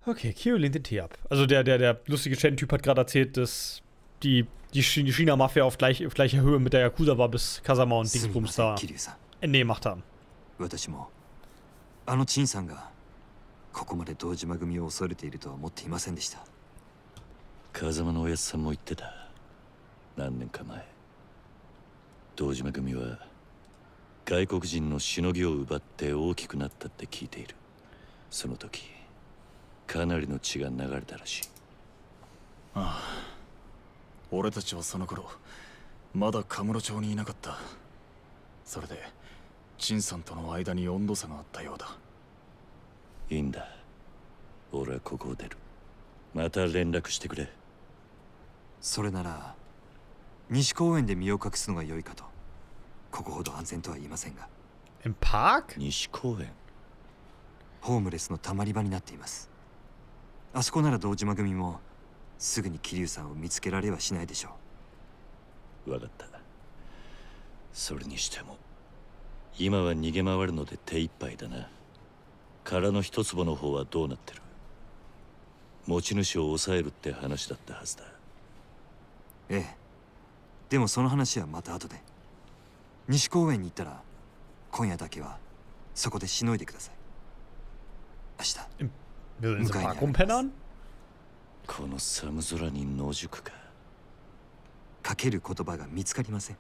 Okay, Kyo lehnt den Tee ab. Also der lustige Chen-Typ hat gerade erzählt, dass die China-Mafia auf gleicher Höhe mit der Yakuza war, bis Kasama und Dingsbums da Ende gemacht haben. 私もあの陳さんがここまで堂島組を恐れているとは思っていませんでした。 風間のおやつさんも言ってた。何年か前、堂島組は外国人のしのぎを奪って大きくなったって聞いている。その時かなりの血が流れたらしい。 ああ、俺たちはその頃まだカムロ町にいなかった。それで陳さんとの間に温度差があったようだ。 いいんだ。俺はここを出る。また連絡してくれ。 それなら西公園で身を隠すのが良いかと。ここほど安全とは言いませんが。 Im Park? 西公園。 ホームレスのたまり場になっています。あそこなら堂島組もすぐに桐生さんを見つけられはしないでしょう。わかった。それにしても今は逃げ回るので手一杯だな。殻の一坪の方はどうなってる？持ち主を抑えるって話だったはずだ。 ええ。でもその話はまた後で。西公園に行ったら今夜だけはそこでしのいでください。明日。 Wir sind im Park rumpennern? この寒空に野宿か。 かける言葉が見つかりません。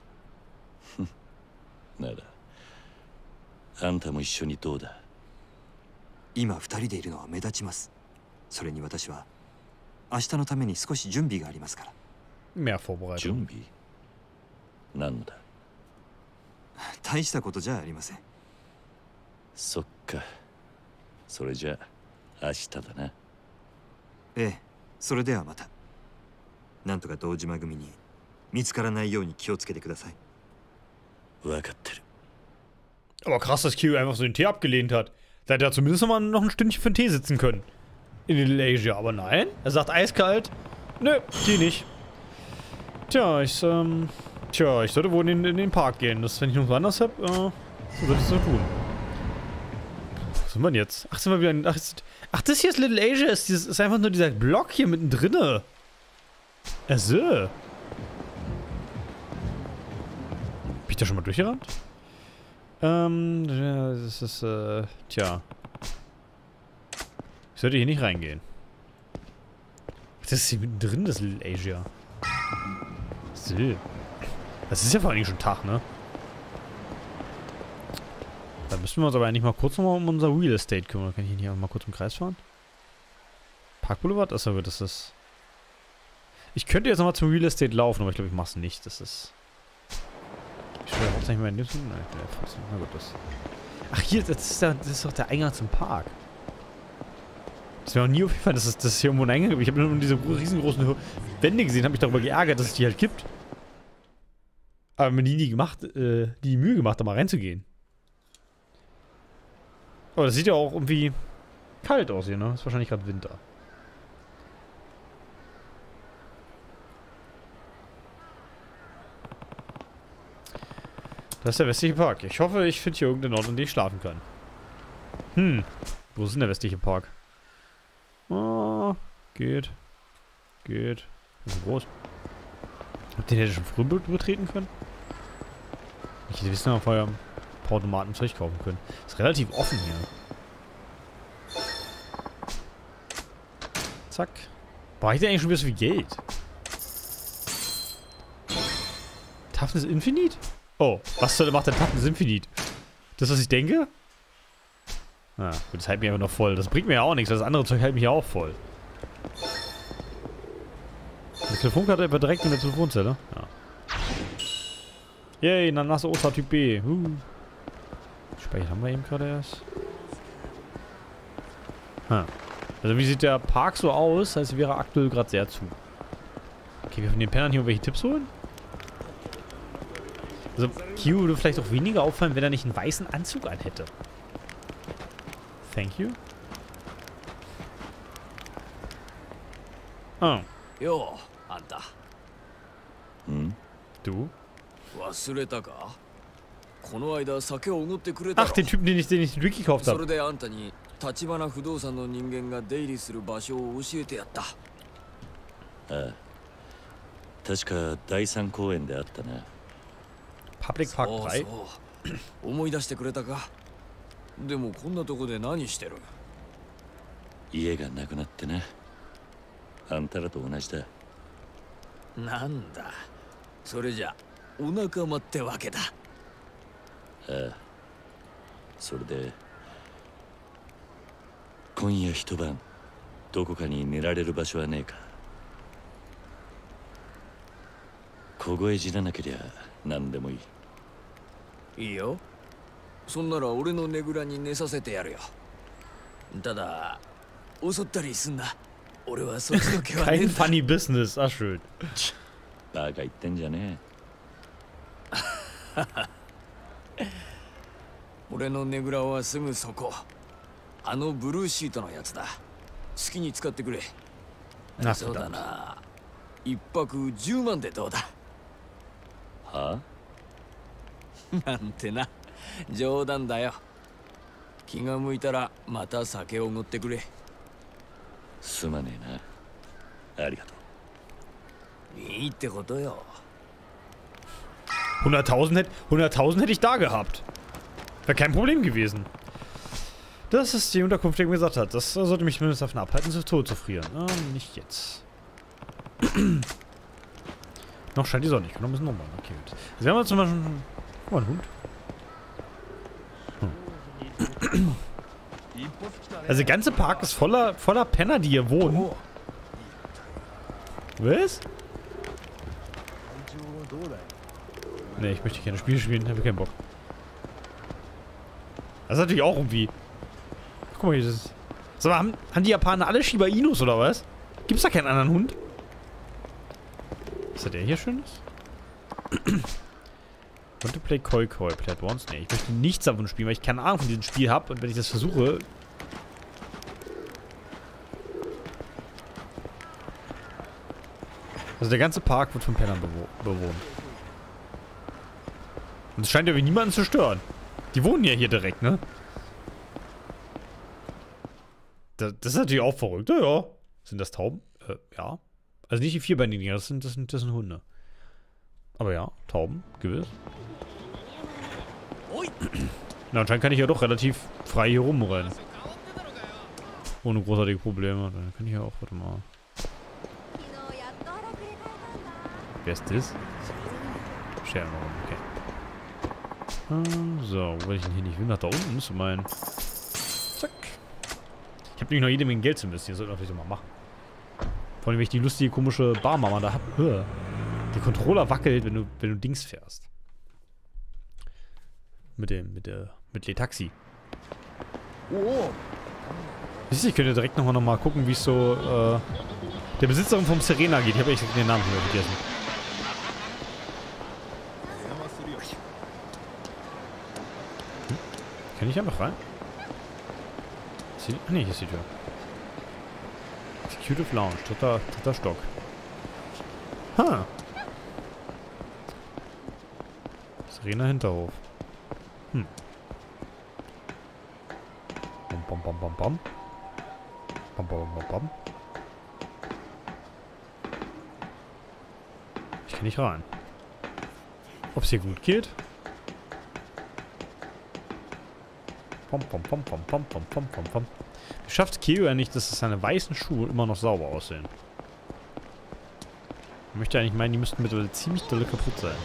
ならあんたも一緒にどうだ。 今二人でいるのは目立ちます。それに私は明日のために少し準備がありますから。 Mehr Vorbereitung. 準備？何のだ。 大したことじゃありません。 そっか。それじゃあ明日だな。 ええ、それではまた。なんとか堂島組に見つからないように気をつけてください。 分かってる。 Aber krass, dass Kyo einfach so den Tee abgelehnt hat. Da hätte er zumindest noch ein Stündchen für den Tee sitzen können. In Little Asia. Aber nein, er sagt eiskalt. Nö, Tee nicht. Tja, ich sollte wohl in den Park gehen. Das, wenn ich noch woanders habe, so würde ich es so tun. Wo sind wir denn jetzt? Ach, sind wir wieder in, ach, das hier ist Little Asia. Ist einfach nur dieser Block hier mittendrin. Also. Bin ich da schon mal durchgerannt? Das ist, tja. Ich sollte hier nicht reingehen. Das ist hier mittendrin, das Little Asia. So. Das ist ja vor allem schon Tag, ne? Da müssen wir uns aber eigentlich mal kurz nochmal um unser Real Estate kümmern. Kann ich hier mal kurz im Kreis fahren? Park Boulevard? Achso, das ist... Ich könnte jetzt nochmal zum Real Estate laufen, aber ich glaube, ich mache es nicht. Das ist... Ich will jetzt nicht mehr in den... Nein, ich will ja trotzdem... Na gut, das... Ach, hier, das ist doch der Eingang zum Park. Das wäre auch nie aufgefallen, dass es hier irgendwo einen Eingang gibt. Ich habe nur diese riesengroßen Wände gesehen, habe mich darüber geärgert, dass es die halt gibt. Aber mir nie die Mühe gemacht, da mal reinzugehen. Aber das sieht ja auch irgendwie kalt aus hier, ne? Ist wahrscheinlich gerade Winter. Das ist der westliche Park. Ich hoffe, ich finde hier irgendeinen Ort, an dem ich schlafen kann. Wo ist denn der westliche Park? Oh, geht. Geht. Ist so groß. Den hätte ich schon früh betreten können. Ich hätte wissen, vorher ein paar Automaten Zeug kaufen können. Ist relativ offen hier. Zack. Brauche ich denn eigentlich schon wieder so viel Geld? Toughness Infinite? Oh, was soll macht der Toughness Infinite? Das, was ich denke? Ah, gut, das hält mich einfach noch voll. Das bringt mir ja auch nichts, weil das andere Zeug hält mich ja auch voll. Die Telefonkarte einfach direkt in der Telefonzelle. Ja. Yay, Nanasse Osa Typ B. Speicher haben wir eben gerade erst. Also wie sieht der Park so aus? Das heißt, wäre aktuell gerade sehr zu. Okay, wir von den Pennern hier irgendwelche Tipps holen. Also Q würde vielleicht auch weniger auffallen, wenn er nicht einen weißen Anzug anhätte. Thank you. Oh. Jo, Anta. Du? Ach, den Typen, den ich den Drink gekauft habe. 立花不動産の人間が出入りする場所を教えてやった。 ああ、確か第三公園であったな。 Public Park そう 3? そう思い出してくれたか。でもこんなとこで何してる？ 家がなくなってな。あんたらと同じだ。 なんだ、それじゃお仲間ってわけだ。 ああ、それで今夜一晩どこかに寝られる場所はねえか。凍え死ななけりゃ何でもいい。 いいよ。そんなら俺のねぐらに寝させてやるよ。ただ襲ったりすんな。俺はそっちの毛はねえ Kein んだ。 funny business, ach schön. バカ言ってんじゃね俺のねぐらはすぐそこ。あのブルーシートのやつだ。好きに使ってくれ。 なそうだな。一泊10万でどうだ。 え。はあ、 なんてな。冗談だよ。気が向いたらまた酒をおごってくれ。 すまねえな。ありがとう。 いいってことよ。 100.000 hätte ich da gehabt. Wäre kein Problem gewesen. Das ist die Unterkunft, die er mir gesagt hat. Das sollte mich zumindest davon abhalten, zu Tode zu frieren. Nicht jetzt. Noch scheint die Sonne. Ich kann noch ein bisschen nochmal. Okay, gut. Also wir haben jetzt zum Beispiel... Guck mal, ein Hund. Also der ganze Park ist voller Penner, die hier wohnen. Was? Ne, ich möchte keine Spiele spielen, habe keinen Bock. Das ist natürlich auch irgendwie... Guck mal, hier ist es. Sag mal, haben die Japaner alle Shiba Inus oder was? Gibt's da keinen anderen Hund? Ist das der hier schönes? Want to play Koi Koi, played once? Ne, ich möchte nichts davon spielen, weil ich keine Ahnung von diesem Spiel habe und wenn ich das versuche... Also der ganze Park wird von Pennern bewohnt. Und es scheint ja wie niemanden zu stören. Die wohnen ja hier direkt, ne? Das ist natürlich auch verrückt. Ja, ja. Sind das Tauben? Ja. Also nicht die vierbeinigen Dinger, das sind Hunde. Aber ja, Tauben, gewiss. Na, anscheinend kann ich ja doch relativ frei hier rumrennen. Ohne großartige Probleme. Dann kann ich ja auch, warte mal. Wer ist das? Scherbenraum, okay. So, wo will ich denn hier nicht? Will nach da unten, müsste meinen. Zack. Ich habe nämlich noch jede Menge Geld zu investieren, das sollte ich natürlich mal machen. Vor allem, wenn ich die lustige, komische Barmama da habe. Der Controller wackelt, wenn du Dings fährst. Mit Le-Taxi. Siehst du, ich könnte direkt noch mal gucken, wie es so, der Besitzerin vom Serena geht. Ich habe echt den Namen schon wieder vergessen. Kann ich einfach rein? Ach nee, hier ist die Tür. Executive Lounge, dritter Stock. Ha! Serena Hinterhof. Bam, bam, bam, bam, bam. Bam, bam, bam, bam. Ich kann nicht rein. Ob es hier gut geht? Pom, pom, pom, pom, pom, pom, pom, pom, pom. Wie schafft Kyo ja nicht, dass seine weißen Schuhe immer noch sauber aussehen? Ich möchte eigentlich meinen, die müssten mittlerweile ziemlich dolle kaputt sein.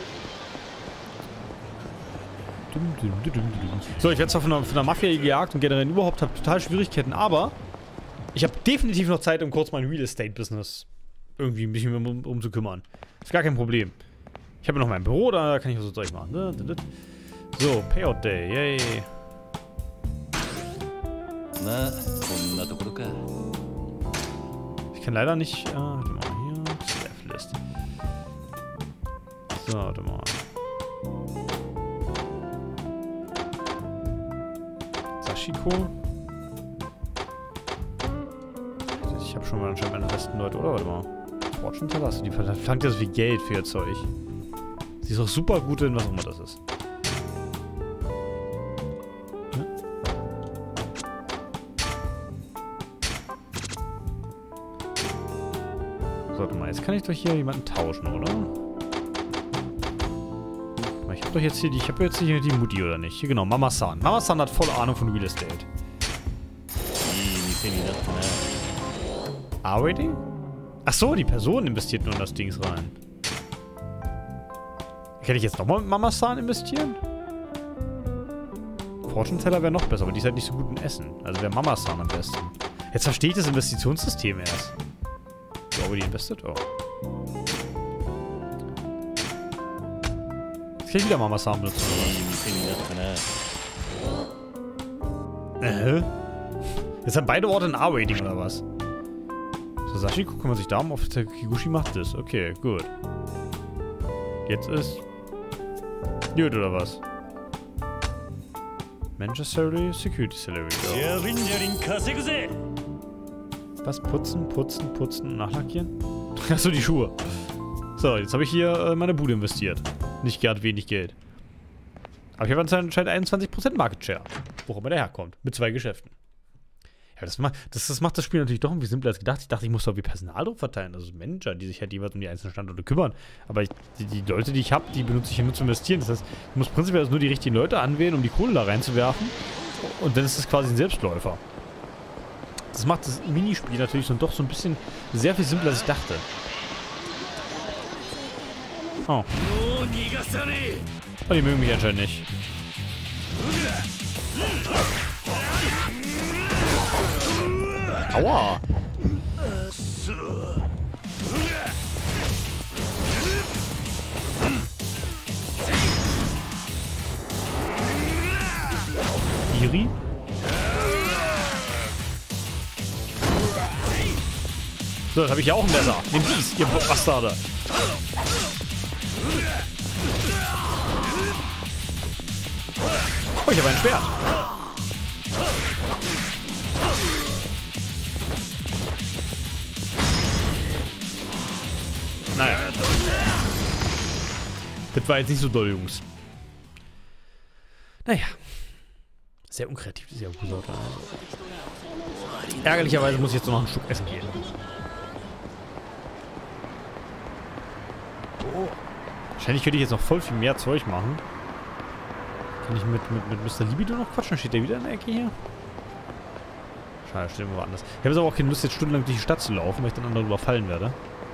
So, ich werde zwar von der Mafia gejagt und generell überhaupt habe total Schwierigkeiten, aber ich habe definitiv noch Zeit, um kurz mein Real Estate Business irgendwie ein bisschen um zu kümmern. Ist gar kein Problem. Ich habe noch mein Büro, da kann ich was durchmachen. So, Payout Day, yay. Ich kann leider nicht. Warte mal, hier. Staff List. So, warte mal. Sashiko. Ich habe schon mal anscheinend meine besten Leute, oder? Warte mal. Fortune Teller, die verlangt ja so viel Geld für ihr Zeug. Sie ist auch super gut in was auch immer das ist. Warte mal, jetzt kann ich doch hier jemanden tauschen, oder? Ich habe doch jetzt hier die Mutti, oder nicht? Hier, genau, Mama-san. Mama-san hat volle Ahnung von Real Estate. R-Rating? Achso, die Person investiert nur in das Dings rein. Kann ich jetzt nochmal mit Mama-san investieren? Fortune Teller wäre noch besser, aber die ist halt nicht so gut in Essen. Also wäre Mama-san am besten. Jetzt verstehe ich das Investitionssystem erst. Ich glaube, die investet. Oh. Jetzt kann ich wieder Mama-san benutzen. Jetzt haben beide Orte ein A-Rating oder was? Sasashi, guckt man sich da um, auf der Kiguchi macht das. Okay, gut. Jetzt ist... Gut, oder was? Manchester Security Salary. Was? Putzen, nachlackieren? Achso, die Schuhe. So, jetzt habe ich hier meine Bude investiert. Nicht gerade wenig Geld. Aber ich habe anscheinend 21% Market Share. Wo auch immer der herkommt. Mit 2 Geschäften. Ja, das macht das Spiel natürlich doch irgendwie simpler als gedacht. Ich dachte, ich muss doch wie Personal drauf verteilen. Also Manager, die sich halt jeweils um die einzelnen Standorte kümmern. Aber die Leute, die ich habe, die benutze ich hier nur zum Investieren. Das heißt, ich muss prinzipiell also nur die richtigen Leute anwählen, um die Kohle da reinzuwerfen. Und dann ist es quasi ein Selbstläufer. Das macht das Minispiel natürlich doch so ein bisschen sehr viel simpler, als ich dachte. Oh. Oh, die mögen mich anscheinend nicht. Aua! Iri? So, das habe ich ja auch ein Messer. Nehmt dies, ihr Bastarde. Oh, ich habe ein Schwert. Naja. Das war jetzt nicht so doll, Jungs. Naja. Sehr unkreativ, das ist ja gut. Ärgerlicherweise muss ich jetzt noch ein Stück essen gehen. Wahrscheinlich könnte ich jetzt noch voll viel mehr Zeug machen. Kann ich mit Mr. Libido noch quatschen? Dann steht der wieder in der Ecke hier. Schade, steht irgendwo anders. Ich habe jetzt aber auch keine Lust, jetzt stundenlang durch die Stadt zu laufen, weil ich dann andere überfallen werde.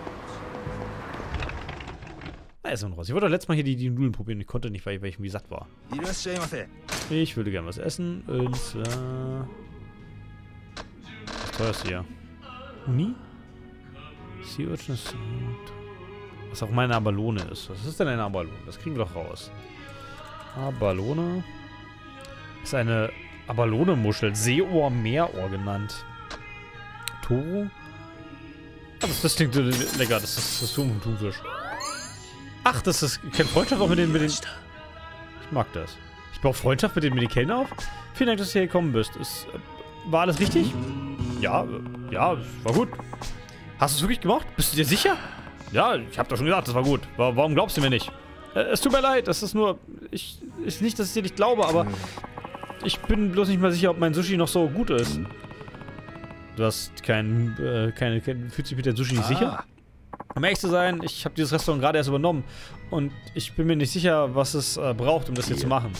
Na, erst mal raus. Ich wollte doch letztes Mal hier die Nudeln probieren. Ich konnte nicht, weil ich irgendwie satt war. Ich würde gerne was essen. Und zwar... Was teuer ist hier? Uni? Sea Urchins. Was auch meine Abalone ist. Was ist denn eine Abalone? Das kriegen wir doch raus. Abalone. Ist eine Abalone-Muschel. Seeohr, Meerohr genannt. Toro? Ah, das klingt lecker. Das ist Thunfisch. Ach, das ist keine Freundschaft auch mit den... Ich mag das. Ich baue Freundschaft mit den Kellner auf. Vielen Dank, dass du hier gekommen bist. War alles richtig? Ja, war gut. Hast du es wirklich gemacht? Bist du dir sicher? Ja, ich hab doch schon gesagt, das war gut. Warum glaubst du mir nicht? Es tut mir leid, das ist nur... Ist nicht, dass ich dir nicht glaube, aber... Ich bin bloß nicht mal sicher, ob mein Sushi noch so gut ist. Du hast fühlst dich mit der Sushi nicht sicher? Um ehrlich zu sein, ich habe dieses Restaurant gerade erst übernommen. Und ich bin mir nicht sicher, was es braucht, um das hier zu machen.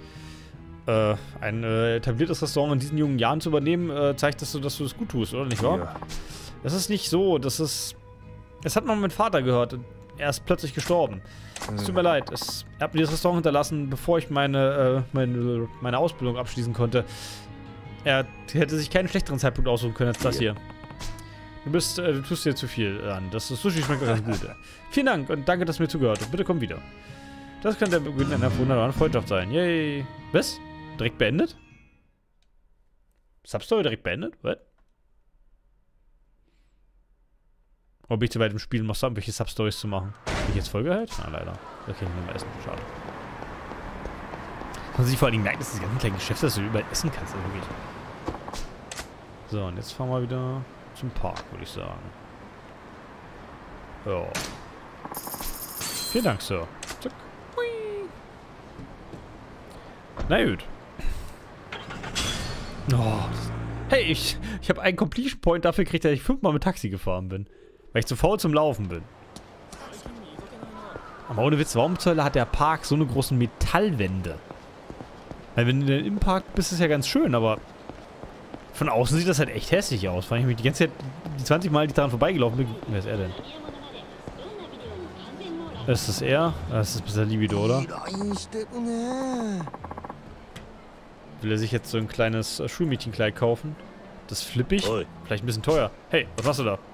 Ein etabliertes Restaurant in diesen jungen Jahren zu übernehmen, zeigt, dass du es gut tust, oder nicht wahr? Ja. Das ist nicht so, das ist... Das hat mal mein Vater gehört und er ist plötzlich gestorben. Es tut mir leid, er hat mir dieses Restaurant hinterlassen, bevor ich meine Ausbildung abschließen konnte. Er hätte sich keinen schlechteren Zeitpunkt aussuchen können als das hier. Du tust dir zu viel an. Das Sushi schmeckt ganz gut. Vielen Dank und danke, dass du mir zugehört hast. Bitte komm wieder. Das könnte der Beginn einer wunderbaren Freundschaft sein. Yay. Was? Direkt beendet? Substory direkt beendet? Was? Oder bin ich zu weit im Spiel, um noch irgendwelche Substories zu machen? Bin ich jetzt voll geheilt? Ah, leider. Okay, nicht mehr essen. Schade. Man sich vor allen Dingen merken, dass diese ganzen kleinen Geschäfte, dass du überall essen kannst. Also wirklich. So, und jetzt fahren wir wieder zum Park, würde ich sagen. Ja. Vielen Dank, Sir. Zack. Hui. Na gut. Oh, hey, ich habe einen Completion Point dafür gekriegt, dass ich 5-mal mit Taxi gefahren bin. Weil ich zu faul zum Laufen bin. Aber ohne Witz, warum zur Hölle hat der Park so eine großen Metallwände? Weil wenn du im Park bist, ist ja ganz schön, aber von außen sieht das halt echt hässlich aus. Weil ich mich die ganze Zeit, die 20 Mal, die ich daran vorbeigelaufen bin. Wer ist er denn? Ist das er? Das ist bisher Libido, oder? Will er sich jetzt so ein kleines Schulmädchenkleid kaufen? Das ist flippig. Vielleicht ein bisschen teuer. Hey, was machst du da?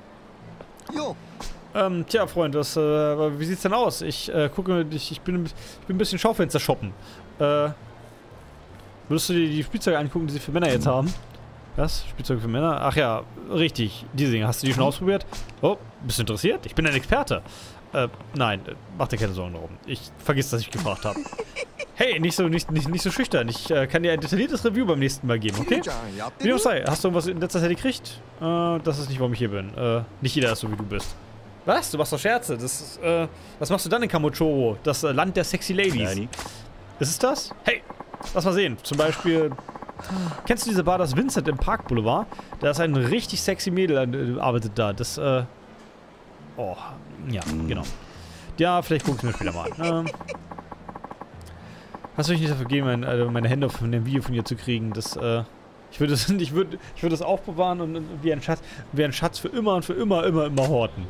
Tja, Freund, wie sieht's denn aus? Ich gucke, ich bin ein bisschen Schaufenster shoppen. Würdest du dir die Spielzeuge angucken, die sie für Männer jetzt haben? Was? Spielzeuge für Männer? Ach ja, richtig. Diese Dinge. Hast du die schon ausprobiert? Oh, bist du interessiert? Ich bin ein Experte. Nein, mach dir keine Sorgen darum. Ich vergiss, dass ich gefragt habe. Hey, nicht so schüchtern. Ich kann dir ein detailliertes Review beim nächsten Mal geben, okay? Wie dem auch sei, hast du irgendwas in letzter Zeit gekriegt? Das ist nicht, warum ich hier bin. Nicht jeder ist so, wie du bist. Was? Du machst doch Scherze. Das ist, was machst du dann in Kamurocho? Das Land der sexy Ladies. Nein. Ist es das? Hey, lass mal sehen. Zum Beispiel, kennst du diese Bar, das Vincent im Park Boulevard? Da ist ein richtig sexy Mädel, arbeitet da. Das, oh, ja, genau. Ja, vielleicht guck ich mir später mal an. Hast du mich nicht dafür gegeben, meine Hände von dem Video von ihr zu kriegen? Das, ich würde das aufbewahren und wie ein Schatz für immer und für immer horten.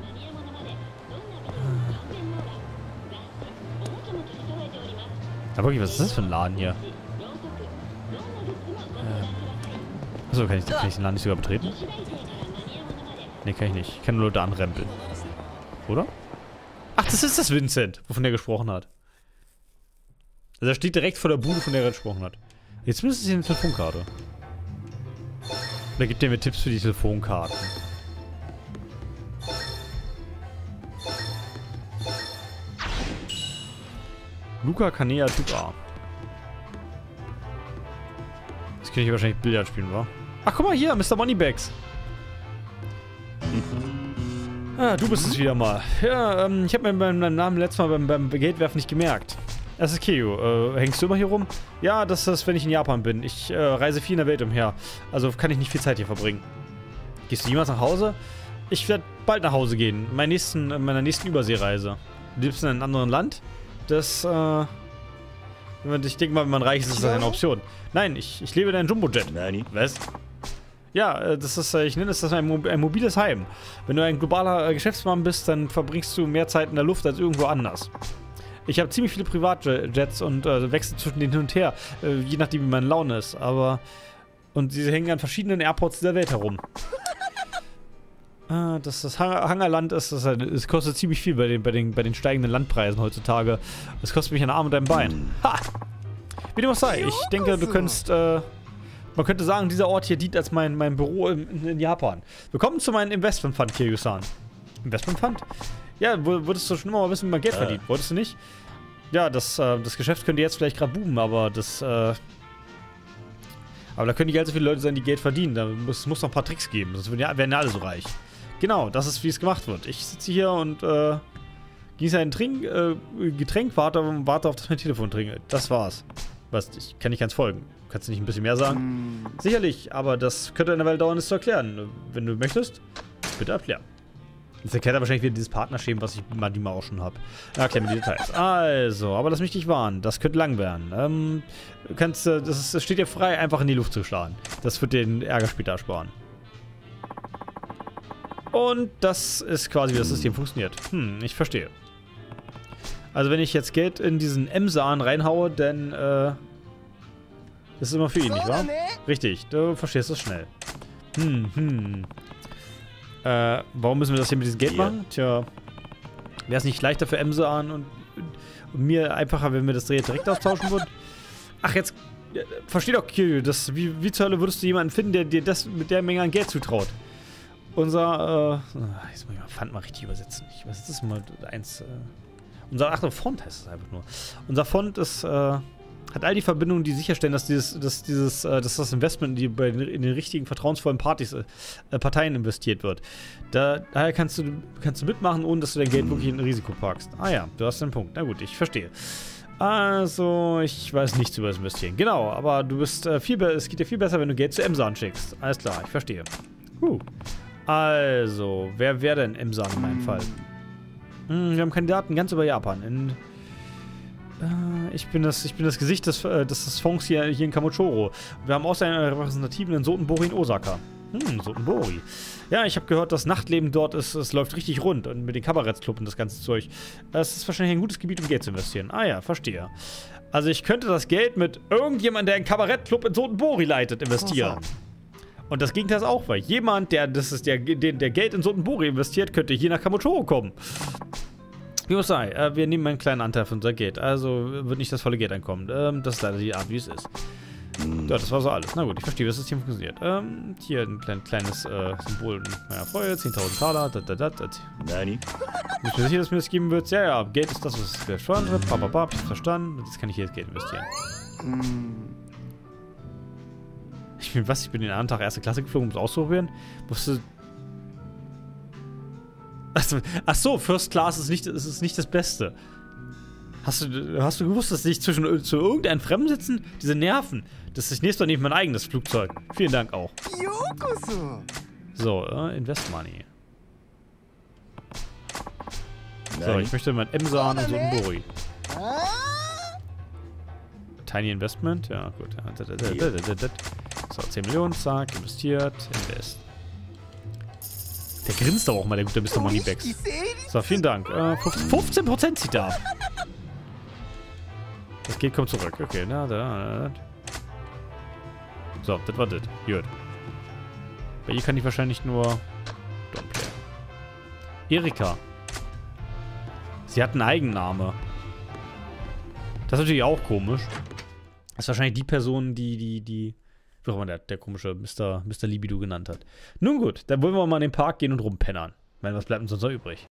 Aber wirklich, was ist das für ein Laden hier? Achso, kann ich den Laden nicht sogar betreten? Ne, kann ich nicht. Ich kann nur Leute anrempeln. Oder? Ach, das ist das Vincent, wovon der gesprochen hat. Also er steht direkt vor der Bude, von der er gesprochen hat. Jetzt müsste es hier eine Telefonkarte. Oder gibt er mir Tipps für die Telefonkarten? Luca Canea Typ A. Jetzt kann ich wahrscheinlich Billard spielen, wa? Ach, guck mal hier, Mr. Moneybags. Ah, du bist es wieder mal. Ja, ich habe mir meinen Namen letztes Mal beim Geldwerfen nicht gemerkt. Das ist Keio. Hängst du immer hier rum? Ja, das ist, wenn ich in Japan bin. Ich reise viel in der Welt umher. Also kann ich nicht viel Zeit hier verbringen. Gehst du jemals nach Hause? Ich werde bald nach Hause gehen. Meiner nächsten Überseereise. Du lebst in einem anderen Land? Das, ich denke mal, wenn man reich ist, ist das eine Option. Nein, ich lebe in einem Jumbojet. Nein. Was? Ja, das ist, ich nenne das ein mobiles Heim. Wenn du ein globaler Geschäftsmann bist, dann verbringst du mehr Zeit in der Luft als irgendwo anders. Ich habe ziemlich viele Privatjets und wechsle zwischen denen hin und her, je nachdem wie meine Laune ist. Und sie hängen an verschiedenen Airports der Welt herum. Das Hangerland ist, es kostet ziemlich viel bei den steigenden Landpreisen heutzutage. Es kostet mich einen Arm und ein Bein. Ha! Wie dem auch sei, ich denke, du könntest, man könnte sagen, dieser Ort hier dient als mein Büro in Japan. Willkommen zu meinem Investmentfund, Kiryu-san. Investmentfund? Ja, wolltest du schon immer mal wissen, wie man Geld verdient? Wolltest du nicht? Ja, das Geschäft könnte jetzt vielleicht gerade boomen, aber aber da können nicht allzu viele Leute sein, die Geld verdienen. Da muss noch ein paar Tricks geben, sonst werden ja alle so reich. Genau, das ist, wie es gemacht wird. Ich sitze hier und gieße ein Getränk, warte auf, dass mein Telefon klingelt. Das war's. Ich kann nicht ganz folgen. Kannst du nicht ein bisschen mehr sagen? Sicherlich, aber das könnte eine Weile dauern, es zu erklären. Wenn du möchtest, bitte erklären. Jetzt erklärt er wahrscheinlich wieder dieses Partnerschema, was ich die mal auch schon habe. Erklär mir die Details. Also, aber lass mich nicht warnen. Das könnte lang werden. Das steht dir frei, einfach in die Luft zu schlagen. Das wird den Ärger später ersparen. Und das ist quasi, wie das System funktioniert. Ich verstehe. Also, wenn ich jetzt Geld in diesen Emsan reinhaue, dann, das ist immer für ihn, nicht wahr? Richtig, du verstehst das schnell. Warum müssen wir das hier mit diesem Geld machen? Tja, wäre es nicht leichter für Emsan und mir einfacher, wenn wir das direkt austauschen würden? Ach, jetzt, versteh doch, Kiryu, wie zur Hölle würdest du jemanden finden, der dir das mit der Menge an Geld zutraut? Jetzt muss ich mal Pfand mal richtig übersetzen. Ich weiß, das ist mal Font heißt es einfach nur. Unser Font ist, hat all die Verbindungen, die sicherstellen, dass das Investment in den richtigen, vertrauensvollen Parteien investiert wird. Daher kannst du mitmachen, ohne dass du dein Geld wirklich in ein Risiko packst. Ah ja, du hast einen Punkt. Na gut, ich verstehe. Also, ich weiß nichts über das Investieren. Genau, aber es geht dir viel besser, wenn du Geld zu Emsan schickst. Alles klar, ich verstehe. Also, wer wäre denn Emsan in meinem Fall? Wir haben Kandidaten ganz über Japan. Ich bin das Gesicht des Fonds hier in Kamuchoro. Wir haben außerdem einen Repräsentativen in Sotenbori in Osaka. Sotenbori. Ja, ich habe gehört, das Nachtleben dort es läuft richtig rund und mit den Kabarettsclub und das ganze Zeug. Es ist wahrscheinlich ein gutes Gebiet, um Geld zu investieren. Ah ja, verstehe. Also ich könnte das Geld mit irgendjemandem, der einen Kabarettclub in Sotenbori leitet, investieren. Und das Gegenteil ist auch wahr. Jemand, der Geld in Sotenbori investiert, könnte hier nach Kamuchoro kommen. Wie muss sei, wir nehmen einen kleinen Anteil von unser Geld. Also wird nicht das volle Geld einkommen. Das ist leider die Art, wie es ist. Ja, das war so alles. Na gut, ich verstehe, wie das System funktioniert. Hier ein kleines Symbol meiner Freude. 10.000 Taler. Nani? Bist du sicher, dass mir das geben wird? Ja, Geld ist das, was es steuern wird. Ich hab's verstanden. Jetzt kann ich hier das Geld investieren. Ich bin den anderen Tag erste Klasse geflogen, um es auszuprobieren. Musste. Achso, First Class ist nicht das Beste. Hast du gewusst, dass sich zu irgendeinem Fremden sitzen? Diese Nerven. Das ist nächstes Mal neben mein eigenes Flugzeug. Vielen Dank auch. So, Invest Money. So, ich möchte mein Emsan und Sotenbori. Tiny Investment, ja gut. So, 10 Millionen, zack, investiert, invest. Der grinst aber auch mal, der gute Mr. Moneybags. So, vielen Dank. 15% zieht er ab. Das Geld kommt zurück. Okay, so, das war das. Gut. Bei ihr kann ich wahrscheinlich nur Don't Erika. Sie hat einen Eigenname. Das ist natürlich auch komisch. Das ist wahrscheinlich die Person, die wie auch immer der komische Mr. Libido genannt hat. Nun gut, dann wollen wir mal in den Park gehen und rumpennern. Ich meine, was bleibt uns sonst noch übrig?